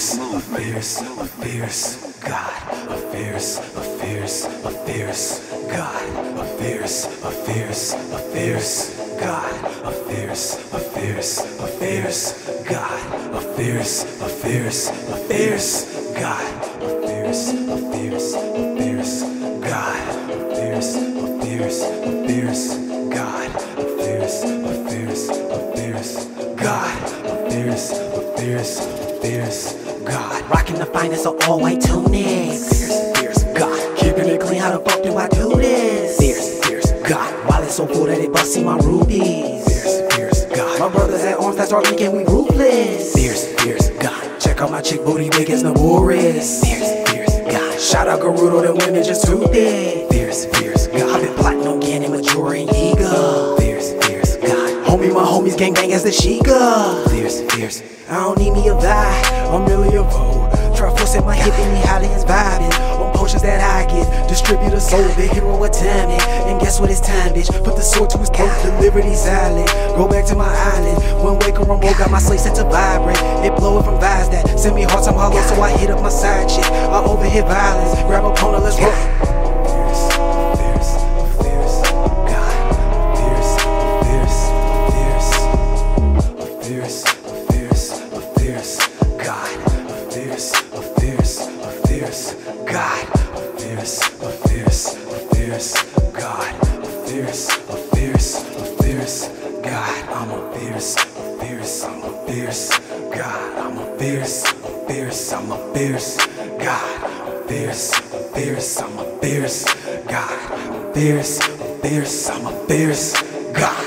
Rockin' the finest of all white tunics. Fierce God. Keeping it clean, how the fuck do I do this? Fierce God. Wallet so full that it busting my rubies. Fierce God. My brothers at arms that start linking, we ruthless. Fierce God. Check out my chick booty big as Naboris. Fierce God. Shoutout Gerudo, the women just too big. Fierce God. I've been plotting on Ganon, Majora Yiga. Fierce God. Homie, my homies gang bang as the SHIEKAH. Fierce. I don't need me a vibe, I'm really a foe. Triforce in my hip and the Hylians vibing on potions that I get. Distribute a soul, the hero atomic. And guess what, it's time, bitch. Put the sword to his throat, deliver these island. Go back to my island. One wake or roll, got my slate set to vibrate. It blow it from vibes that send me hearts, I'm hollow, so I hit up my side chick. I overhit violence, grab Epona, let's roll. I'm a fierce God.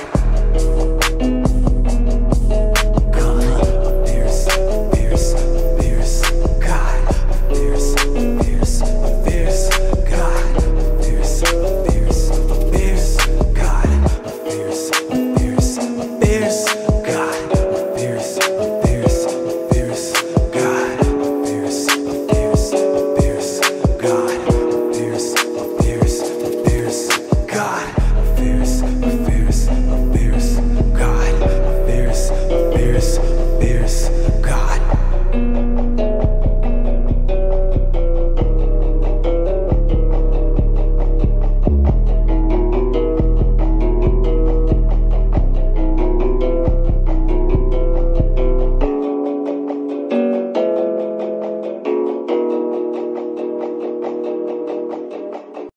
I'm a fierce